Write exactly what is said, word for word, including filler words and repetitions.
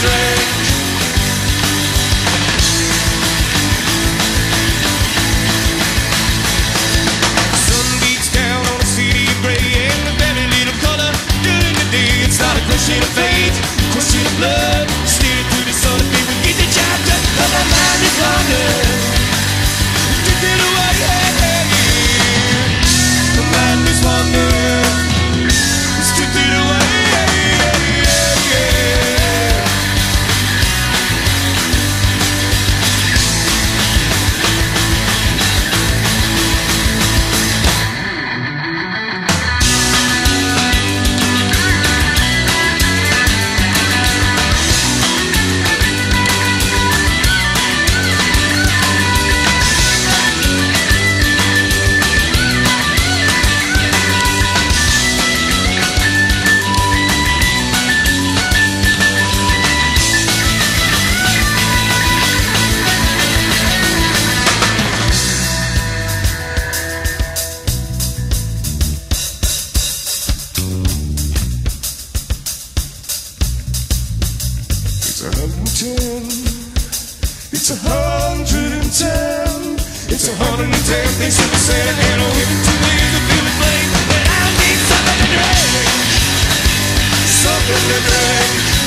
drink. The sun beats down on a city of gray, and the very little color during the day. It's not a question of fate, a question of blood. Steering through the sun, if we get the chapter of my mind is wandered. Drifting away, hey, hey, yeah. The mind is wandered. It's drifting away, hey, yeah, yeah. It's a hundred and ten. It's a hundred and ten. They should have said it. And I'll give it two days to feel the flame. But I need something to drink. Something to drink.